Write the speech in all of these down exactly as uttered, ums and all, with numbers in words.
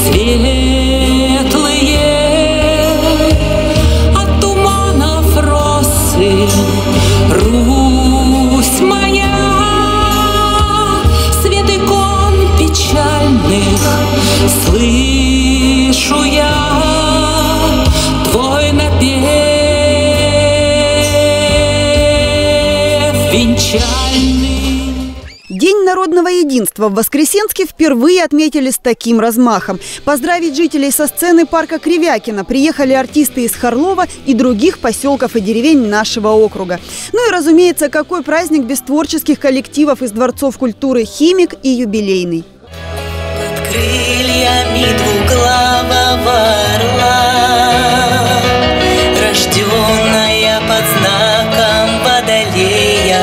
Русь моя, свет икон печальных, слышу я твой напев венчальный. День народного единства в Воскресенске впервые отметили с таким размахом. Поздравить жителей со сцены парка Кривякина приехали артисты из Харлова и других поселков и деревень нашего округа. Ну и, разумеется, какой праздник без творческих коллективов из дворцов культуры «Химик» и «Юбилейный». Под крыльями двуглавого орла, рожденная под знаком Водолея,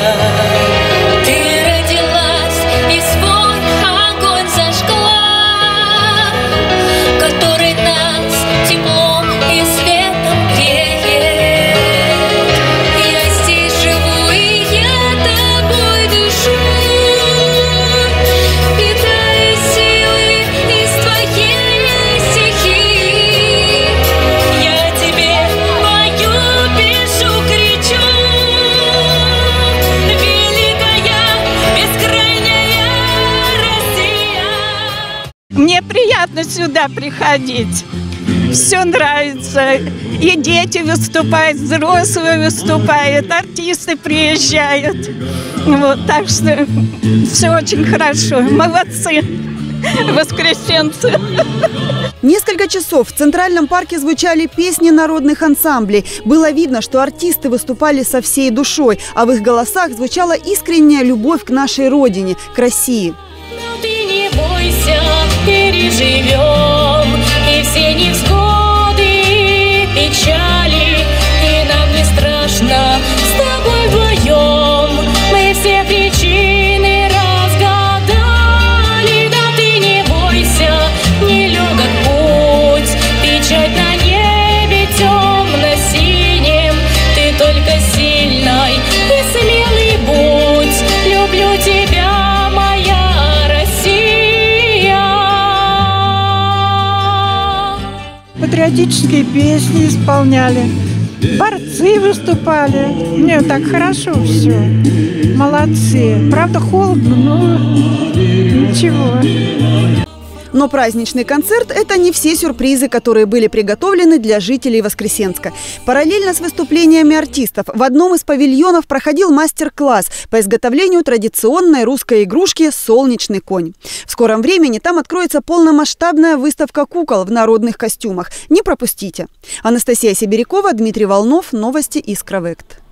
мне приятно сюда приходить. Все нравится. И дети выступают, взрослые выступают, артисты приезжают. Вот, так что все очень хорошо. Молодцы, воскресенцы. Несколько часов в Центральном парке звучали песни народных ансамблей. Было видно, что артисты выступали со всей душой, а в их голосах звучала искренняя любовь к нашей родине, к России. Переживем и все невзгоды, печали, и нам не страшно с тобой вдвоем. Мы все причины разгадали, да ты не бойся, нелегок путь, печать на небе темно-синим, ты только сильной и смелый будь, люблю тебя. Патриотические песни исполняли, борцы выступали. Мне так хорошо все. Молодцы. Правда, холодно, но ничего. Но праздничный концерт – это не все сюрпризы, которые были приготовлены для жителей Воскресенска. Параллельно с выступлениями артистов в одном из павильонов проходил мастер-класс по изготовлению традиционной русской игрушки «Солнечный конь». В скором времени там откроется полномасштабная выставка кукол в народных костюмах. Не пропустите. Анастасия Сибирякова, Дмитрий Волнов. Новости Искровект.